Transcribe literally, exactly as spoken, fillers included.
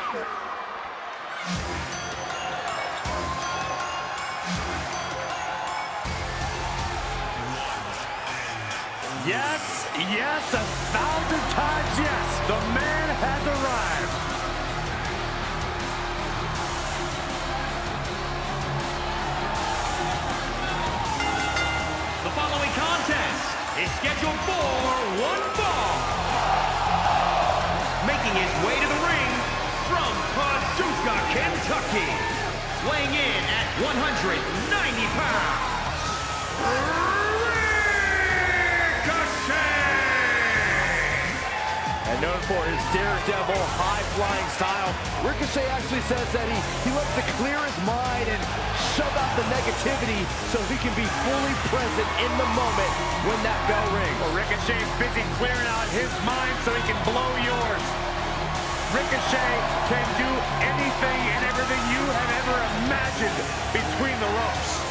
Yes, yes, a thousand times yes. The man has arrived. The following contest is scheduled for one fall. Making his way to the ring from Paducah, Kentucky. Weighing in at one hundred ninety pounds. And known for his daredevil, high-flying style, Ricochet actually says that he, he loves to clear his mind and shove out the negativity so he can be fully present in the moment when that bell rings. Well, Ricochet's busy clearing out his mind so he can blow yours. Ricochet can do anything and everything you have ever imagined between the ropes.